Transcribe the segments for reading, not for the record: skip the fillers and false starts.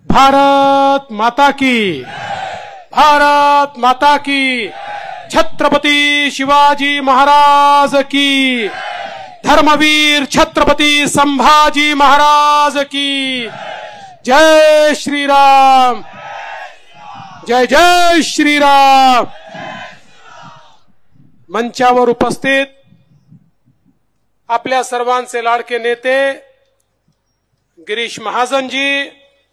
भारत माता की, भारत माता की, छत्रपती शिवाजी महाराज की, धर्मवीर छत्रपती संभाजी महाराज की, जय श्री राम, जय जय श्री राम। मंचावर उपस्थित आपल्या सर्वांचे लाडके नेते गिरीश महाजनजी,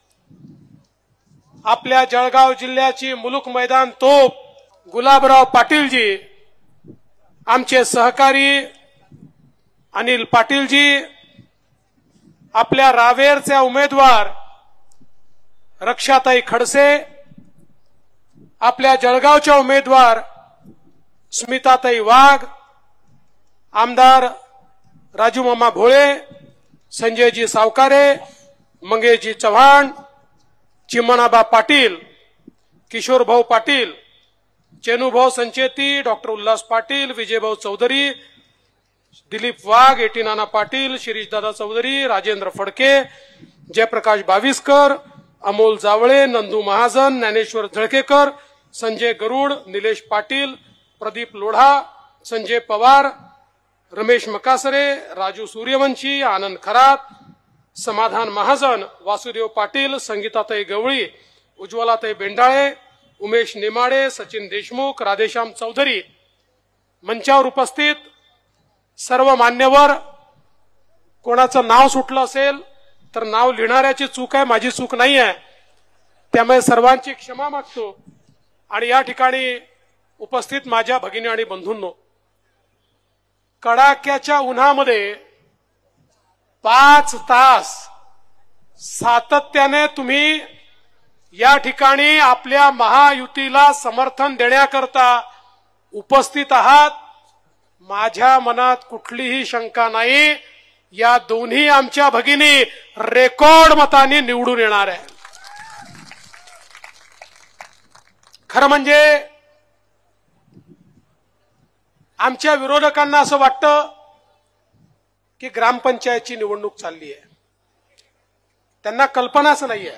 आपल्या जळगाव जिल्ह्याची मुलुक मैदान तोप गुलाबराव पाटीलजी, आमचे सहकारी अनिल पाटीलजी, आपल्या रावेरच्या उमेदवार रक्षाताई खडसे, आपल्या जळगावच्या उमेदवार स्मिताताई वाघ, आमदार राजूमामा भोळे, संजयजी सावकारे, मंगेशजी चव्हाण, चिमणाबा पाटील, किशोरभाऊ पाटील, चेनूभाऊ संचेती, डॉक्टर उल्हास पाटील, विजयभाऊ चौधरी, दिलीप वाघ, एटीनाना पाटील, शिरीषदादा चौधरी, राजेंद्र फडके, जयप्रकाश बाविस्कर, अमोल जावळे, नंदू महाजन, ज्ञानेश्वर जळकेकर, संजय गरुड, निलेश पाटील, प्रदीप लोढा, संजय पवार, रमेश मकासरे, राजू सूर्यवंशी, आनंद खरात, समाधान महाजन, वासुदेव पाटील, संगीताताई गवळी, उज्ज्वलाताई बेंडाळे, उमेश नेमाडे, सचिन देशमुख, राधेश्याम चौधरी, मंचावर उपस्थित सर्व मान्यवर, कोणाचं नाव सुटलं असेल तर नाव लिहिणाऱ्याची चूक आहे, माझी चूक नाही आहे, त्यामुळे सर्वांची क्षमा मागतो। आणि या ठिकाणी उपस्थित माझ्या भगिनी आणि बंधूंनो, कडाक्याच्या उन्हामध्ये 5 तास सातत्याने तुम्ही या ठिकाणी आपल्या महायुतीला समर्थन देण्याकरता उपस्थित आहात। माझ्या मनात कुठलीही शंका नाही, या दोन्ही आमच्या भगिनी रेकॉर्ड मतांनी निवडून येणार आहे। खरं म्हणजे आमच्या विरोधकांना असं वाटतं की ग्रामपंचायतची निवडणूक चालली आहे, त्यांना कल्पनाच नाहीये,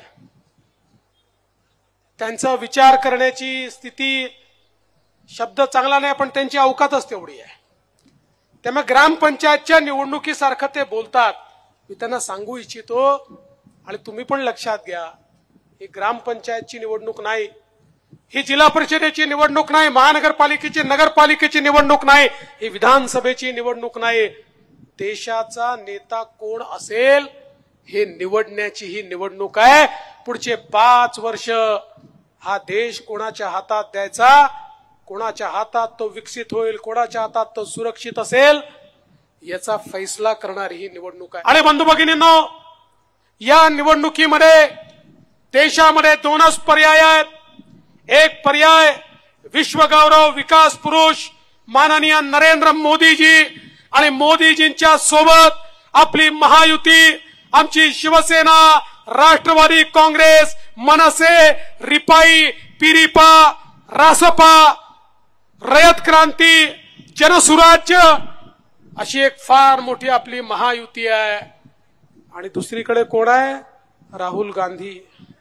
त्यांचा विचार करण्याची स्थिती, शब्द चांगला नाही पण त्यांची अवकातच तेवढी आहे। त्यामुळे ग्रामपंचायतच्या निवडणुकीसारखं ते बोलतात। मी त्यांना सांगू इच्छितो आणि तुम्ही पण लक्षात घ्या, ही ग्रामपंचायतची निवडणूक नाही, ही जिल्हा परिषदेची निवडणूक नाही, महानगरपालिकेची नगरपालिकेची निवडणूक नाही, ही विधानसभेची निवडणूक नाही। देशाचा नेता कोण असेल हे निवडण्याची ही निवडणूक आहे। पुढचे 5 वर्ष हा देश कोणाच्या हातात द्यायचा, कोणाच्या हातात तो विकसित होईल, कोणाच्या हातात तो सुरक्षित असेल, याचा फैसला करणारी ही निवडणूक आहे। आणि बंधू भगिनींनो, या निवडणुकीमध्ये देशामध्ये 2च पर्याय आहेत। एक पर्याय विश्वगौरव विकास पुरुष माननीय नरेंद्र मोदीजी आणि मोदीजींच्या सोबत आपली महायुती, आमची शिवसेना, राष्ट्रवादी काँग्रेस, मनसे, रिपाई, पिरिपा, रासपा, रयत क्रांती, जनसुराज्य अशी एक फार मोठी आपली महायुती आहे। आणि दुसरीकडे कोण आहे? राहुल गांधी।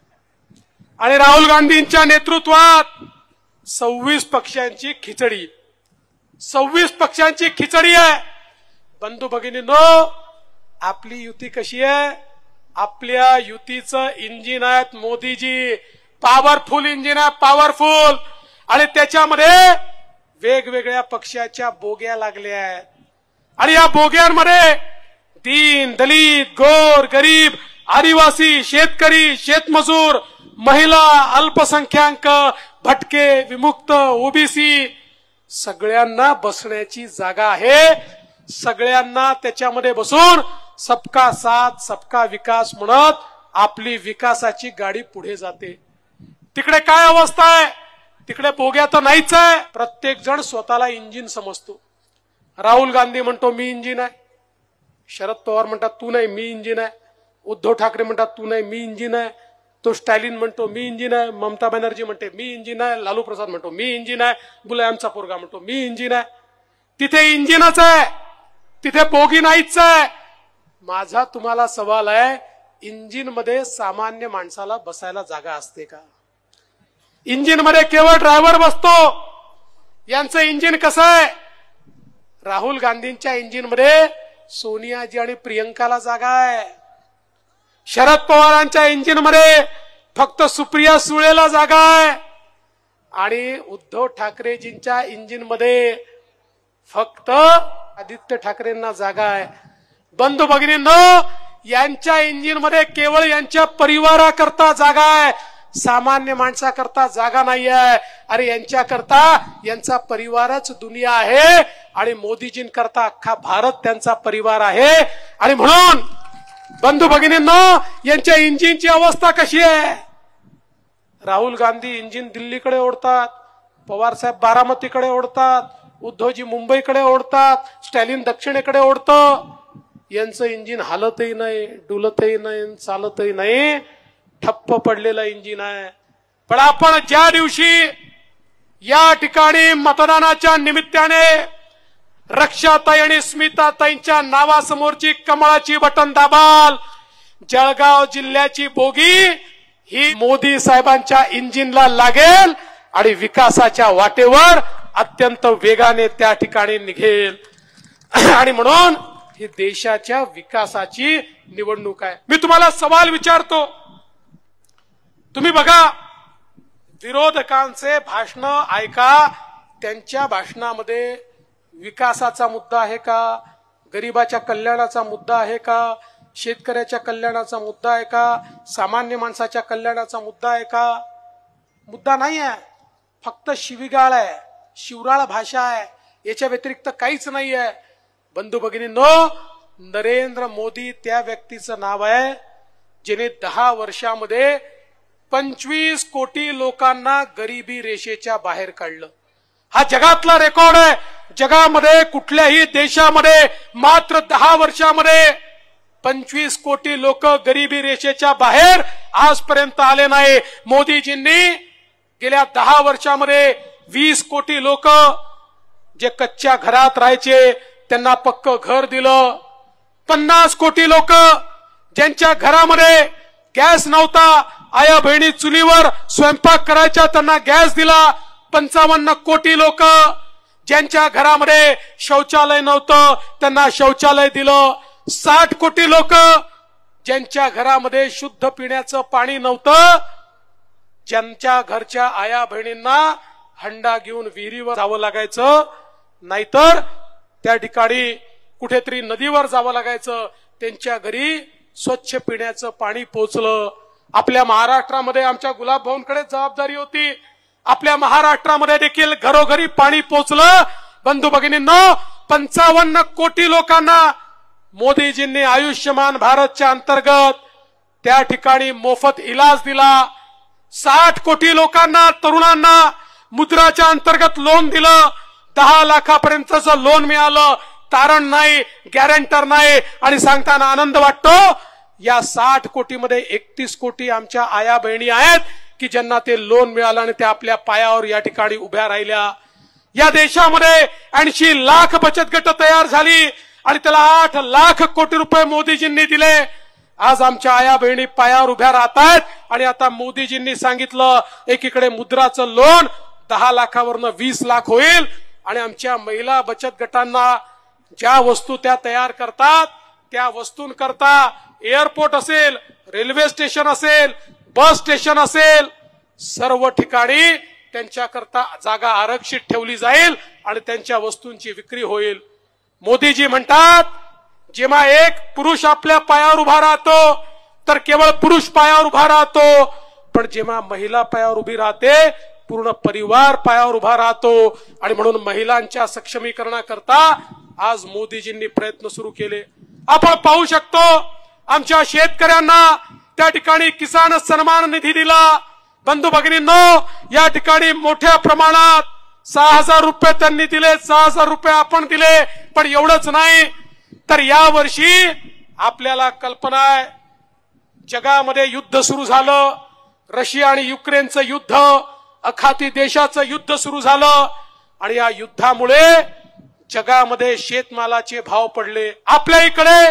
आणि राहुल गांधींच्या नेतृत्वात 26 पक्षांची खिचडी, 26 पक्षांची खिचडी आहे। बंधू भगिनींनो, आपली युती कशी आहे? आपल्या युतीचं इंजिन आहेत मोदीजी, पॉवरफुल इंजिन आहे, पॉवरफुल। आणि त्याच्यामध्ये वेगवेगळ्या पक्षाच्या बोग्या लागल्या आहेत आणि या बोग्यांमध्ये दीन, दलित, गोर, गरीब, आदिवासी, शेतकरी, शेतमजूर, महिला, अल्पसंख्याक, भटके, विमुक्त, ओबीसी सगळ्यांना बसण्याची जागा आहे। सगळ्यांना त्याच्यामध्ये बसून सबका साथ सबका विकास म्हणत आपली विकासाची गाडी पुढे जाते। तिकडे काय अवस्था आहे? तिकडे बोग्या तर नाहीच आहे। प्रत्येक जण स्वतःला इंजिन समजतो। राहुल गांधी म्हणतो मी इंजिन आहे, शरद पवार म्हणतात तू नाही मी इंजिन आहे, उद्धव ठाकरे म्हणतात तू नाही मी इंजिन आहे, तो स्टॅलिन म्हणतो मी इंजिन आहे, ममता बॅनर्जी म्हणते मी इंजिन आहे, लालू प्रसाद म्हणतो मी इंजिन आहे, मुलायमचा पोरगा म्हणतो मी इंजिन आहे। तिथे इंजिनच आहे, तिथे बोगी नाहीच आहे। माझा तुम्हाला सवाल आहे, इंजिन मध्ये सामान्य माणसाला बसायला जागा असते का? इंजिन मध्ये केवळ ड्रायव्हर बसतो. यांचं इंजिन कसं आहे? राहुल गांधींच्या इंजिन मध्ये सोनियाजी आणि प्रियंकाला जागा आहे. शरद पवारांच्या इंजिन मध्ये फक्त सुप्रिया सुळेला जागा आहे. आणि उद्धव ठाकरेजींच्या इंजिन मध्ये फक्त आदित्य ठाकरेंना जागा आहे. बंधू भगिनींनो, यांच्या इंजिन मध्ये केवळ यांच्या परिवाराकरता जागा आहे, सामान्य माणसाकरता जागा नाही आहे. अरे यांच्याकरता यांचा परिवारच दुनिया आहे आणि मोदीजींकरता अख्खा भारत त्यांचा परिवार आहे. आणि म्हणून बंधू भगिनींनो, यांच्या इंजिनची अवस्था कशी आहे? राहुल गांधी इंजिन दिल्लीकडे ओढतात, पवार साहेब बारामतीकडे ओढतात, उद्धवजी मुंबईकडे ओढतात, स्टॅलिन दक्षिणेकडे ओढतं. यांचं इंजिन हालतही नाही, डुलतही नाही, चालतही नाही, ठप्प पडलेलं इंजिन आहे. पण आपण ज्या दिवशी या ठिकाणी मतदानाच्या निमित्ताने रक्षाताई आणि स्मिताताईंच्या नावासमोरची कमळाची बटन दाबाल, जळगाव जिल्ह्याची बोगी ही मोदी साहेबांच्या इंजिनला लागेल आणि विकासाच्या वाटेवर अत्यंत वेगाने त्या ठिकाणी निघेल. आणि म्हणून ही देशाच्या विकासाची निवडणूक आहे. मी तुम्हाला सवाल विचारतो, तुम्ही बघा, विरोधकांचे भाषण ऐका, त्यांच्या भाषणामध्ये विकासाचा मुद्दा आहे का? गरिबाच्या कल्याणाचा मुद्दा आहे का? शेतकऱ्याच्या कल्याणाचा मुद्दा आहे का? सामान्य माणसाच्या कल्याणाचा मुद्दा आहे का? मुद्दा नाही आहे. फक्त शिवीगाळ आहे, शिवराळ भाषा आहे, याच्या व्यतिरिक्त काहीच नाही आहे. बंधू भगिनींनो, नरेंद्र मोदी त्या व्यक्तीचं नाव आहे जिने 10 वर्षामध्ये 25 कोटी लोकांना गरिबी रेषेच्या बाहेर काढलं. हा जगातला रेकॉर्ड आहे. जगामध्ये कुठल्याही देशामध्ये मात्र 10 वर्षामध्ये 25 कोटी लोक गरिबी रेषेच्या बाहेर आजपर्यंत आले नाही. मोदीजींनी गेल्या 10 वर्षामध्ये 20 कोटी लोक जे कच्च्या घरात राहायचे त्यांना पक्क घर दिलं. 50 कोटी लोक ज्यांच्या घरामध्ये गॅस नव्हता, आया बहिणी चुलीवर स्वयंपाक करायच्या, त्यांना गॅस दिला. 55 कोटी लोक ज्यांच्या घरामध्ये शौचालय नव्हतं, त्यांना शौचालय दिलं. 60 कोटी लोक ज्यांच्या घरामध्ये शुद्ध पिण्याचं पाणी नव्हतं, ज्यांच्या घरच्या आया बहिणींना हंडा घेऊन विहिरीवर जावं लागायचं, नाहीतर त्या ठिकाणी कुठेतरी नदीवर जावं लागायचं, त्यांच्या घरी स्वच्छ पिण्याचं पाणी पोहोचलं. आपल्या महाराष्ट्रामध्ये आमच्या गुलाब भाऊंकडे जबाबदारी होती. आपल्या महाराष्ट्रामध्ये देखील घरोघरी पाणी पोहोचलं. बंधू भगिनींनो, 55 कोटी लोकांना मोदीजींनी आयुष्यमान भारतच्या अंतर्गत त्या ठिकाणी मोफत इलाज दिला. 60 कोटी लोकांना, तरुणांना मुद्राच्या अंतर्गत लोन दिलं. 10 लाखापर्यंतचं लोन मिळालं. तारण नाही, गॅरंटर नाही. आणि सांगताना आनंद वाटतो, या 60 कोटीमध्ये 31 कोटी आमच्या आया बहिणी आहेत की ज्यांना ते लोन मिळालं आणि त्या आपल्या पायावर या ठिकाणी उभ्या राहिल्या. या देशामध्ये 80 लाख बचत गट तयार झाली आणि त्याला 8 लाख कोटी रुपये मोदीजींनी दिले. आज आमच्या आया बहिणी पायावर उभ्या राहत आहेत. आणि आता मोदीजींनी सांगितलं, एकीकडे मुद्राचं लोन 10 लाखावरनं 20 लाख होईल आणि आमच्या महिला बचत गटांना ज्या वस्तू त्या तयार करतात त्या वस्तूंकरता एअरपोर्ट असेल, रेल्वे स्टेशन असेल, बस स्टेशन असेल, सर्व ठिकाणी त्यांच्याकरता जागा आरक्षित ठेवली जाईल आणि त्यांच्या वस्तूंची विक्री होईल. मोदीजी म्हणतात, जेव्हा एक पुरुष आपल्या पायावर उभा राहतो तर केवळ पुरुष पायावर उभा राहतो, पण जेव्हा महिला पायावर उभी राहते पूर्ण परिवार पायावर उभा राहतो. आणि म्हणून महिलांच्या सक्षमीकरणाकरता आज मोदीजींनी प्रयत्न सुरू केले. आपण पाहू शकतो, आमच्या शेतकऱ्यांना त्या ठिकाणी किसान सन्मान निधी दिला. बंधू भगिनींनो, या ठिकाणी मोठ्या प्रमाणात 6,000 रुपये त्यांनी दिले, 6,000 रुपये आपण दिले. पण एवढंच नाही तर या वर्षी आपल्याला कल्पना आहे, जगामध्ये युद्ध सुरू झालं. रशिया आणि युक्रेनचं युद्ध, अखाती देशाचं युद्ध सुरू झालं आणि या युद्धामुळे जगामध्ये शेतमालाचे भाव पडले. आपल्या इकडे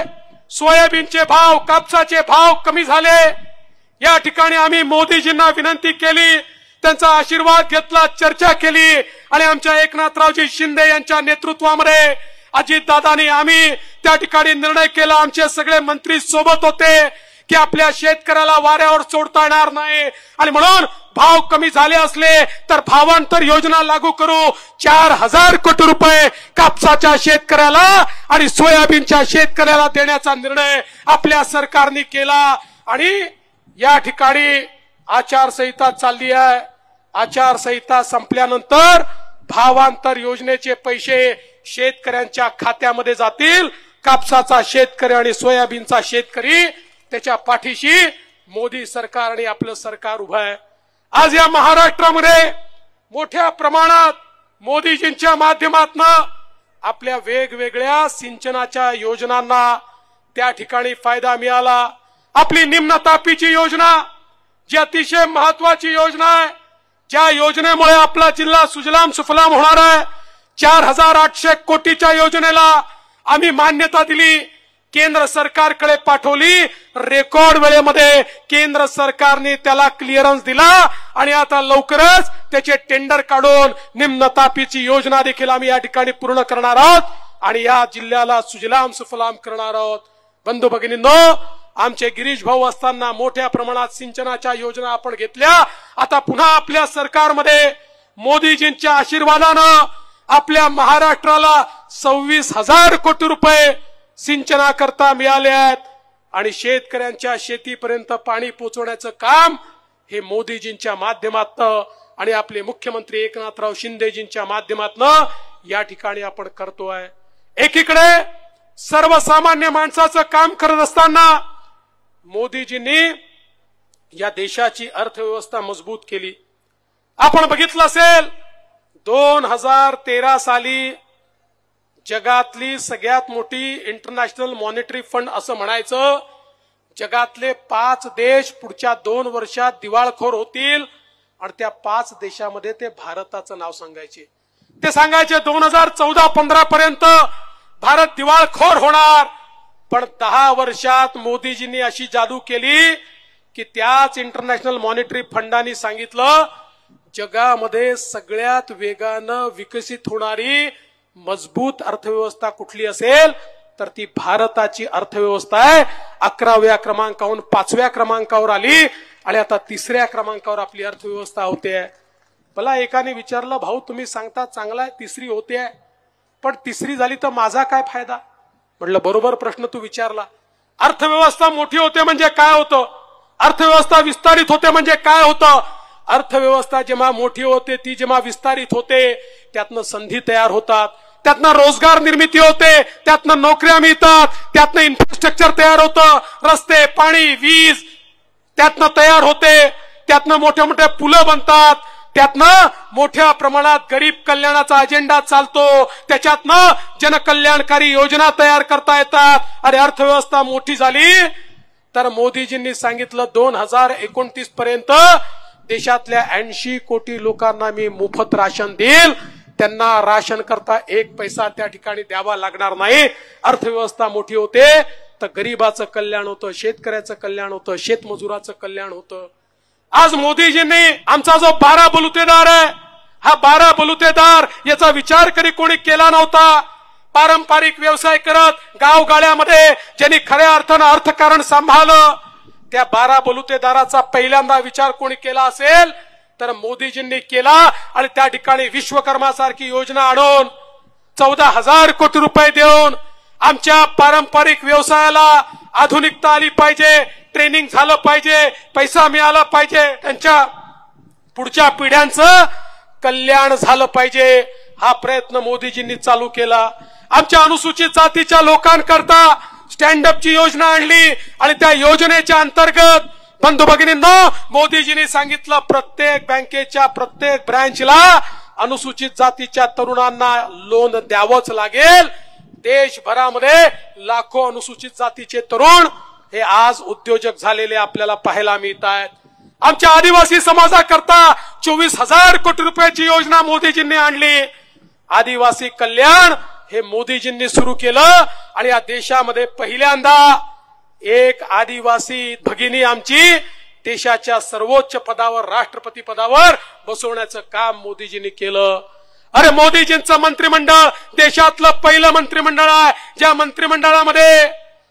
सोयाबीनचे भाव, कापसाचे भाव कमी झाले। या ठिकाणी आम्ही मोदीजींना विनंती केली, त्यांचा आशीर्वाद घेतला, चर्चा केली आणि आमच्या एकनाथरावजी शिंदे यांच्या नेतृत्वामध्ये अजितदादांनी आम्ही त्या ठिकाणी निर्णय केला। आमचे सगळे मंत्री सोबत होते की आपल्या शेतकऱ्याला वाऱ्यावर सोडता येणार नाही आणि म्हणून भाव कमी झाले असले तर भावांतर योजना लागू करू। 4000 कोटी रुपये कापसाच्या शेतकऱ्याला आणि सोयाबीनच्या शेतकऱ्याला देण्याचा निर्णय आपल्या सरकारने केला आणि या ठिकाणी आचारसंहिता चालली आहे। आचारसंहिता संपल्यानंतर भावांतर योजनेचे पैसे शेतकऱ्यांच्या खात्यामध्ये जातील। कापसाचा शेतकरी आणि सोयाबीनचा शेतकरी त्याच्या पाठीशी मोदी सरकार आणि आपलं सरकार उभं आहे। आज या महाराष्ट्रामध्ये मोठ्या प्रमाणात मोदीजींच्या माध्यमातून आपल्या वेगवेगळ्या सिंचनाच्या योजनांना त्या ठिकाणी फायदा मिळाला। आपली निम्न तापीची योजना जी अतिशय महत्वाची योजना आहे, ज्या योजनेमुळे आपला जिल्हा सुजलाम सुफलाम होणार आहे, 4800 कोटीच्या योजनेला आम्ही मान्यता दिली, केंद्र सरकारकडे पाठवली। रेकॉर्ड वेळेमध्ये केंद्र सरकारने त्याला क्लिअरन्स दिला आणि आता लवकरच त्याचे टेंडर काढून निम्न तापीची योजना देखील आम्ही या ठिकाणी पूर्ण करणार आहोत आणि या जिल्ह्याला सुजलाम सुफलाम करणार आहोत। बंधू भगिनींनो, आमचे गिरीश भाऊ असताना मोठ्या प्रमाणात सिंचनाच्या योजना आपण घेतल्या। आता पुन्हा आपल्या सरकारमध्ये मोदीजींच्या आशीर्वादानं आपल्या महाराष्ट्राला 26,000 कोटी रुपये सिंचनाकरता मिळाले आहेत आणि शेतकऱ्यांच्या शेतीपर्यंत पाणी पोहोचवण्याचं काम हे मोदीजींच्या माध्यमातून आणि आपले मुख्यमंत्री एकनाथराव शिंदेजींच्या माध्यमातून या ठिकाणी आपण करतोय। एकीकडे सर्वसामान्य माणसाचं काम करत असताना मोदीजींनी या देशाची अर्थव्यवस्था मजबूत केली। आपण बघितलं असेल 2013 साली जगातली सगळ्यात मोठी इंटरनॅशनल मॉनिटरी फंड असं म्हणायचं, जगातले 5 देश पुढच्या 2 वर्षात दिवाळखोर होतील आणि त्या 5 देशामध्ये ते भारताचं नाव सांगायचे। ते सांगायचे 2014-15 पर्यंत भारत दिवाळखोर होणार, पण 10 वर्षात मोदीजींनी अशी जादू केली की त्याच इंटरनॅशनल मॉनिटरी फंडाने सांगितलं जगामध्ये सगळ्यात वेगानं विकसित होणारी मजबूत अर्थव्यवस्था कुठली असेल तर ती भारताची अर्थव्यवस्था आहे। 11व्या क्रमांकावरून 5व्या क्रमांकावर आली आणि आता 3ऱ्या क्रमांकावर आपली अर्थव्यवस्था होते। मला एकाने विचारलं, भाऊ तुम्ही सांगता चांगला आहे 3री होते, पण 3री झाली तर माझा काय फायदा? म्हटलं बरोबर प्रश्न तू विचारला। अर्थव्यवस्था मोठी होते म्हणजे काय होतं, अर्थव्यवस्था विस्तारित होते म्हणजे काय होतं? अर्थव्यवस्था जेव्हा मोठी होते, ती जेव्हा विस्तारित होते, त्यातनं संधी तयार होतात, त्यातनं रोजगार निर्मिती होते, त्यातनं नोकऱ्या मिळतात, त्यातनं इन्फ्रास्ट्रक्चर तयार होतं, रस्ते, पाणी, वीज त्यातनं तयार होते, त्यातनं मोठ्या मोठ्या पुलं बनतात, त्यातनं मोठ्या प्रमाणात गरीब कल्याणाचा अजेंडा चालतो, त्याच्यातनं जनकल्याणकारी योजना तयार करता येतात आणि अर्थव्यवस्था मोठी झाली तर मोदीजींनी सांगितलं 2029 पर्यंत देशातल्या 80 कोटी लोकांना मी मोफत राशन देईल, त्यांना राशन करता 1 पैसा त्या ठिकाणी द्यावा लागणार नाही। अर्थव्यवस्था मोठी होते तर गरीबाचं कल्याण होतं, शेतकऱ्याचं कल्याण होतं, शेतमजुराचं कल्याण होतं। आज मोदीजींनी आमचा जो 12 बलुतेदार आहे, हा 12 बलुतेदार याचा विचार कधी कोणी केला नव्हता। पारंपरिक व्यवसाय करत गावगाड्यामध्ये ज्यांनी खऱ्या अर्थानं अर्थकारण सांभाळलं, त्या 12 बलुतेदाराचा पहिल्यांदा विचार कोणी केला असेल तर मोदीजींनी केला आणि त्या ठिकाणी विश्वकर्मासारखी योजना आणून 14,000 कोटी रुपये देऊन आमच्या पारंपरिक व्यवसायाला आधुनिकता आली पाहिजे, ट्रेनिंग झालं पाहिजे, पैसा मिळाला पाहिजे, त्यांच्या पुढच्या पिढ्यांचं कल्याण झालं पाहिजे, हा प्रयत्न मोदीजींनी चालू केला। आमच्या अनुसूचित जातीच्या लोकांकरता स्टँड अपची योजना आणली आणि त्या योजनेच्या अंतर्गत बंधू भगिनींनो मोदीजींनी सांगितलं प्रत्येक बँकेच्या प्रत्येक ब्रँचला अनुसूचित जातीच्या तरुणांना लोन द्यावंच लागेल। देशभरामध्ये लाखो अनुसूचित जातीचे तरुण हे आज उद्योजक झालेले आपल्याला पाहायला मिळत आहेत। आमच्या आदिवासी समाजाकरता 24,000 कोटी रुपयाची योजना मोदीजींनी आणली। आदिवासी कल्याण हे मोदीजींनी सुरू केलं आणि या देशामध्ये पहिल्यांदा एक आदिवासी भगिनी आमची देशाच्या सर्वोच्च पदावर राष्ट्रपती पदावर बसवण्याचं काम मोदीजींनी केलं। अरे मोदीजींचं मंत्रिमंडळ देशातलं पहिलं मंत्रिमंडळ आहे ज्या मंत्रिमंडळामध्ये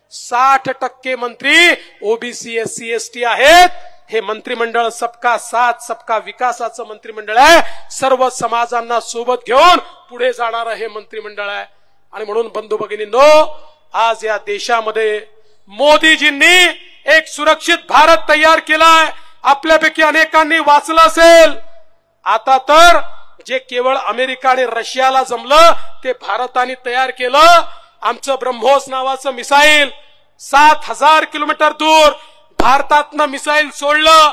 60% मंत्री ओबीसी एससी एसटी आहेत। हे मंत्रिमंडळ सबका साथ सबका विकासाचं मंत्रिमंडळ आहे। सर्व समाजांना सोबत घेऊन पुढे जाणारं हे मंत्रिमंडळ आहे। आणि म्हणून बंधू भगिनींनो, आज या देशामध्ये मोदीजींनी एक सुरक्षित भारत तयार केलाय। आपल्यापैकी अनेकांनी वाचलं असेल। आता तर जे केवळ अमेरिका आणि रशियाला जमलं ते भारताने तयार केलं। आमचं ब्रह्मोस नावाचं मिसाईल 7000 किलोमीटर दूर भारतातनं मिसाईल सोडलं।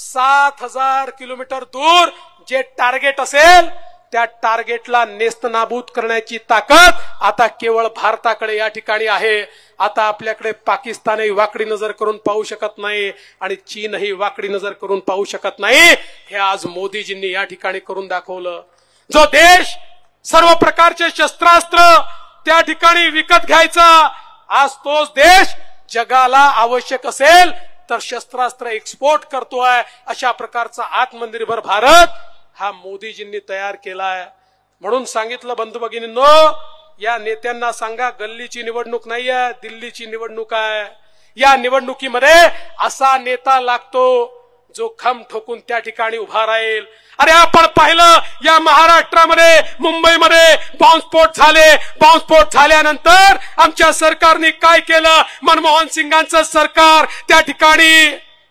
7000 किलोमीटर दूर जे टार्गेट असेल त्या टार्गेटला नेस्तनाबूत करण्याची ताकद आता केवळ भारताकडे या ठिकाणी आहे। आता आपल्याकडे पाकिस्तानही वाकडी नजर करून पाहू शकत नाही आणि चीनही वाकडी नजर करून पाहू शकत नाही। हे आज मोदीजींनी या ठिकाणी करून दाखवलं। जो देश सर्व प्रकारचे शस्त्रास्त्र त्या ठिकाणी विकत घ्यायचा, आज तोच देश जगाला आवश्यक असेल तर शस्त्रास्त्र एक्सपोर्ट करतोय। अशा प्रकारचा आत्मनिर्भर भारत हा मोदीजींनी तयार केलाय। म्हणून सांगितलं बंधू भगिनींनो, या नेत्यांना सांगा गल्लीची निवडणूक नाहीये, दिल्लीची निवडणूक आहे। या निवडणुकीमध्ये असा नेता लागतो जो खम ठोकून त्या ठिकाणी उभा राहील। अरे आपण पाहिलं या महाराष्ट्रामध्ये मुंबईमध्ये बॉम्बस्फोट झाले। बॉम्बस्फोट झाल्यानंतर आमच्या सरकारने काय केलं? मनमोहन सिंगांचं सरकार त्या ठिकाणी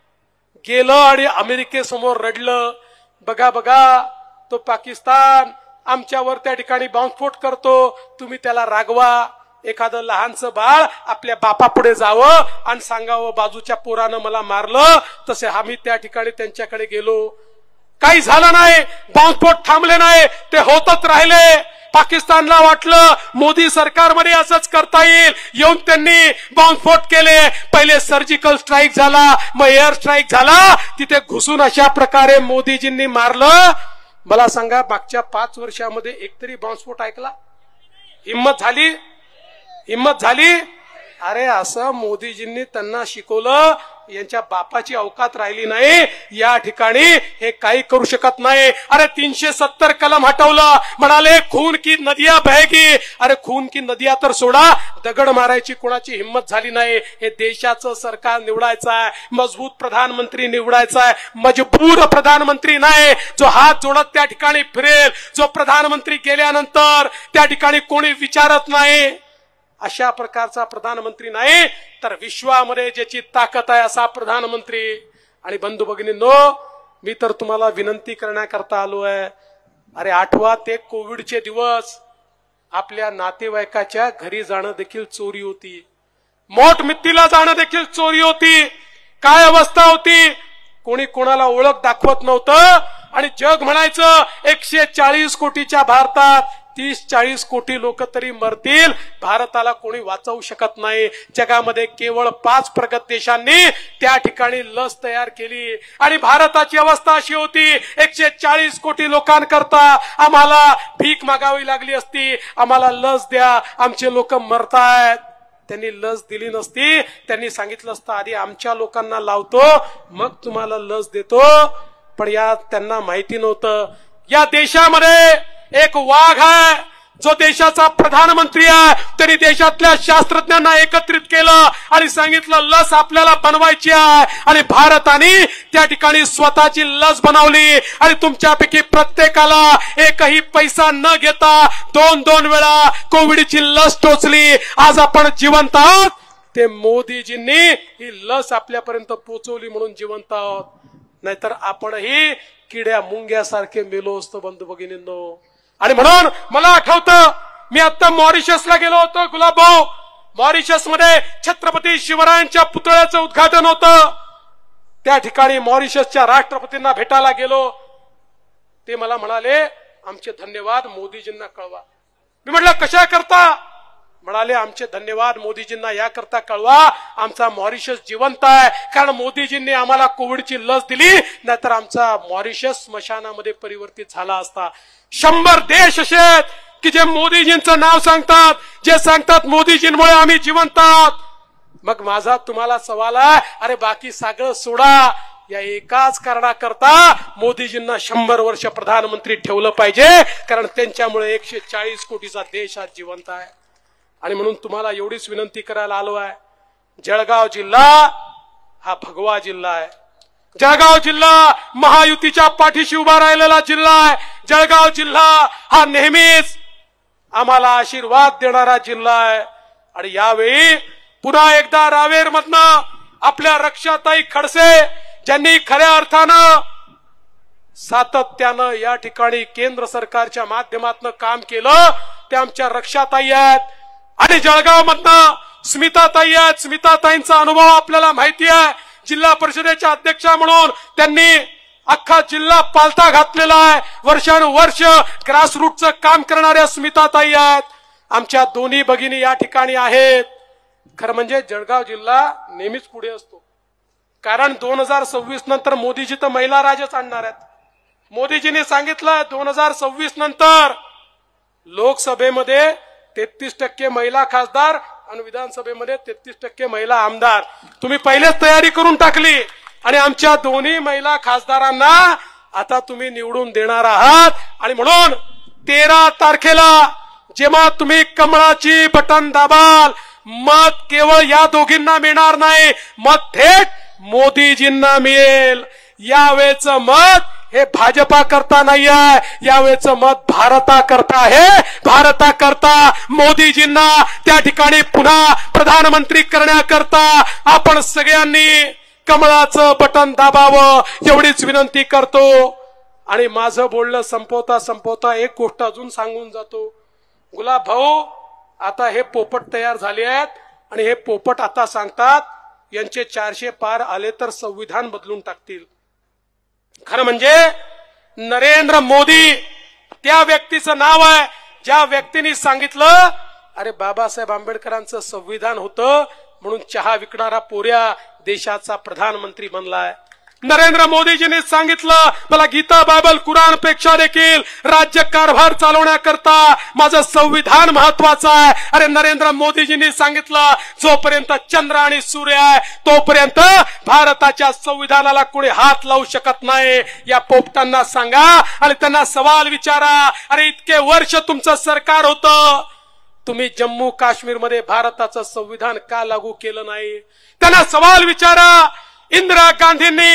गेलं आणि अमेरिकेसमोर रडलं। बघा बघा, तो पाकिस्तान आमच्यावर त्या ठिकाणी बॉम्बस्फोट करतो, तुम्ही त्याला रागवा। एखादं लहानसं बाळ आपल्या बापापुढे जावं आणि सांगावं बाजूच्या पोरानं मला मारलं, तसे आम्ही त्या ठिकाणी त्यांच्याकडे गेलो। काही झालं नाही, बॉम्बस्फोट थांबले नाही, ते होतच राहिले। पाकिस्तानला वाटलं मोदी सरकारमध्ये असंच करता येईल, येऊन त्यांनी बॉम्बस्फोट केले। पहिले सर्जिकल स्ट्राईक झाला, मग एअर स्ट्राईक झाला, तिथे घुसून अशा प्रकारे मोदीजींनी मारलं। मला सांगा मागच्या 5 वर्षामध्ये एकतरी बॉम्बस्फोट ऐकला? हिम्मत झाली? हिम्मत झाली? अरे असं मोदीजींनी त्यांना शिकवलं, यांच्या बापाची अवकात राहिली नाही। या ठिकाणी हे काही करू शकत नाही। अरे 370 कलम हटवलं, म्हणाले खून की नदिया बहेगी। अरे खून की नदिया तर सोडा, दगड मारायची कोणाची हिम्मत झाली नाही। हे देशाचं सरकार निवडायचं आहे, मजबूत प्रधानमंत्री निवडायचा आहे, मजबूर प्रधानमंत्री नाही जो हात जोडत त्या ठिकाणी फिरेल, जो प्रधानमंत्री गेल्यानंतर त्या ठिकाणी कोणी विचारत नाही। अशा प्रकारचा प्रधानमंत्री नाही तर विश्वामध्ये ज्याची ताकद आहे असा प्रधानमंत्री। आणि बंधू भगिनींनो, मी तर तुम्हाला विनंती करण्याकरता आलो आहे। अरे आठवा ते कोविडचे दिवस, आपल्या नातेवाईकाच्या घरी जाणं देखील चोरी होती, मोठ मित्तीला जाणं देखील चोरी होती। काय अवस्था होती? कोणी कोणाला ओळख दाखवत नव्हतं आणि जग म्हणायचं 140 कोटीच्या भारतात 30-40 कोटी लोक तरी मरतील, भारताला कोणी वाचवू शकत नाही। जगामध्ये केवळ 5 प्रगत देशांनी त्या ठिकाणी लस तयार केली आणि भारताची अवस्था अशी होती 140 कोटी लोकांकरता आम्हाला भीक मागावी लागली असती, आम्हाला लस द्या, आमचे लोक मरतायत। त्यांनी लस दिली नसती, त्यांनी सांगितलं असतं आधी आमच्या लोकांना लावतो मग तुम्हाला लस देतो। पण या त्यांना माहिती नव्हतं या देशामध्ये एक वाघ आहे जो देशाचा प्रधानमंत्री आहे। त्यांनी देशातल्या शास्त्रज्ञांना एकत्रित केलं आणि सांगितलं लस आपल्याला बनवायची आहे आणि भारताने त्या ठिकाणी स्वतःची लस बनवली आणि तुमच्यापैकी प्रत्येकाला एकही पैसा न घेता 2-2 वेळा कोविडची लस टोचली। आज आपण जिवंत आहोत, ते मोदीजींनी ही लस आपल्यापर्यंत पोहोचवली म्हणून जिवंत आहोत, नाहीतर आपणही किड्या मुंग्यासारखे मेलो असतो बंधू भगिनींनो। आणि म्हणून मला आठवतं मी आता मॉरिशसला गेलो होतो गुलाबभाऊ, मॉरिशसमध्ये छत्रपती शिवरायांच्या पुतळ्याचं उद्घाटन होतं। त्या ठिकाणी मॉरिशसच्या राष्ट्रपतींना भेटायला गेलो, ते मला म्हणाले आमचे धन्यवाद मोदीजींना कळवा। मी म्हटलं कशा करता? म्हणाले आमचे धन्यवाद मोदीजींना याकरता कळवा, आमचा मॉरिशस जिवंत आहे कारण मोदीजींनी आम्हाला कोविडची लस दिली, नाहीतर आमचा मॉरिशस स्मशानामध्ये परिवर्तित झाला असता। 100 देश असे आहेत की जे मोदीजींचं नाव सांगतात, जे सांगतात मोदीजींमुळे आम्ही जिवंत आहोत. मग माझा तुम्हाला सवाल आहे, अरे बाकी सगळं सोडा, या एकाच कारणाकरता मोदीजींना 100 वर्ष प्रधानमंत्री ठेवलं पाहिजे, कारण त्यांच्यामुळे 140 कोटीचा देश आज जिवंत आहे. आणि म्हणून तुम्हाला एवढीच विनंती करायला आलो आहे, जळगाव जिल्हा हा भगवा जिल्हा आहे. जळगाव जिल्हा महायुतीच्या पाठीशी उभा राहिलेला जिल्हा आहे. जळगाव जिल्हा हा नेहमीच आम्हाला आशीर्वाद देणारा जिल्हा आहे. आणि यावेळी पुन्हा एकदा रावेरमधनं आपल्या रक्षाताई खडसे, ज्यांनी खऱ्या अर्थानं सातत्यानं या ठिकाणी केंद्र सरकारच्या माध्यमातून काम केलं, ते आमच्या रक्षाताई आहेत. आणि जळगाव मधनं स्मिताताई आहेत. स्मिताताईंचा अनुभव आपल्याला माहिती आहे. जिल्हा परिषदेच्या अध्यक्षा म्हणून त्यांनी अख्खा जिल्हा पालथा घातलेला आहे. वर्षानुवर्ष ग्रासरूटचं काम करणाऱ्या स्मिताताई आहेत. आमच्या दोन्ही भगिनी या ठिकाणी आहेत. खरं म्हणजे जळगाव जिल्हा नेहमीच पुढे असतो, कारण 2026 नंतर मोदीजी तर महिला राजच आणणार आहेत. मोदीजींनी सांगितलं 2026 नंतर लोकसभेमध्ये 33% महिला खासदार आणि विधानसभेमध्ये 33% महिला आमदार. तुम्ही पहिलेच तयारी करून टाकली आणि आमच्या दोन्ही महिला खासदारांना आता तुम्ही निवडून देणार आहात. आणि म्हणून 13 तारखेला जेव्हा तुम्ही कमळाची बटन दाबाल, मत केवळ या दोघींना मिळणार नाही, मत थेट मोदीजींना मिळेल. यावेळेचं मत हे भाजपा करता नाही आहे, यावेळेचं मत भारता करता आहे. भारता करता मोदीजींना त्या ठिकाणी पुन्हा प्रधानमंत्री करण्याकरता आपण सगळ्यांनी कमळाचं बटन दाबावं, एवढीच विनंती करतो. आणि माझं बोलणं संपवता एक गोष्ट अजून सांगून जातो. गुलाब भाऊ, आता हे पोपट तयार झाले आहेत आणि हे पोपट आता सांगतात यांचे 400 पार आले तर संविधान बदलून टाकतील. खरं म्हणजे नरेंद्र मोदी त्या व्यक्तीचं नाव आहे ज्या व्यक्तीने सांगितलं, अरे बाबासाहेब आंबेडकरांचं संविधान होतं म्हणून चहा विकणारा पोऱ्या देशाचा प्रधानमंत्री बनलाय. नरेंद्र मोदीजींनी सांगितलं, मला गीता बायबल कुराण पेक्षा देखील राज्य कारभार चालवण्याकरता माझं संविधान महत्वाचं आहे. अरे नरेंद्र मोदीजींनी सांगितलं, जोपर्यंत चंद्र आणि सूर्य आहे तोपर्यंत भारताच्या संविधानाला कोणी हात लावू शकत नाही. या पोपटांना सांगा आणि त्यांना सवाल विचारा, अरे इतके वर्ष तुमचं सरकार होतं, तुम्ही जम्मू काश्मीरमध्ये भारताचं संविधान का लागू केलं नाही? त्यांना सवाल विचारा. इंदिरा गांधींनी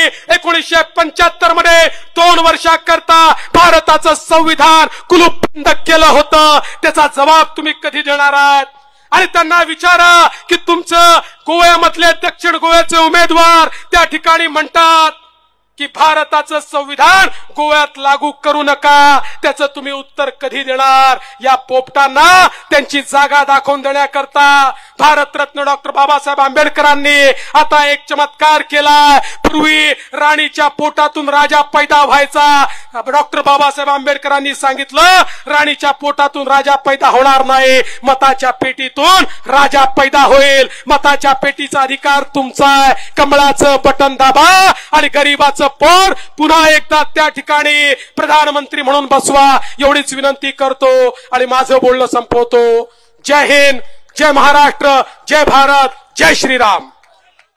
1975 मध्ये 2 वर्षाकरता भारताचं संविधान कुलूपबंद केलं होतं, त्याचा जबाब तुम्ही कधी देणार आहात? आणि त्यांना विचारा की तुमचं गोव्यामधले दक्षिण गोव्याचे उमेदवार त्या ठिकाणी म्हणतात की भारताचं संविधान गोव्यात लागू करू नका, त्याचं तुम्ही उत्तर कधी देणार? या पोपटांना त्यांची जागा दाखवून देण्याकरता भारतरत्न डॉक्टर बाबासाहेब आंबेडकरांनी आता एक चमत्कार केला. पूर्वी राणीच्या पोटातून राजा पैदा व्हायचा. डॉक्टर बाबासाहेब आंबेडकरांनी सांगितलं, राणीच्या पोटातून राजा पैदा होणार नाही, मताच्या पेटीतून राजा पैदा होईल. मताच्या पेटीचा अधिकार तुमचा आहे. कमळाचं बटन दाबा आणि गरीबाचं पोर पुन्हा एकदा त्या ठिकाणी प्रधानमंत्री म्हणून बसवा, एवढीच विनंती करतो आणि माझं बोलणं संपवतो. जय हिंद, जय महाराष्ट्र, जय भारत, जय श्रीराम.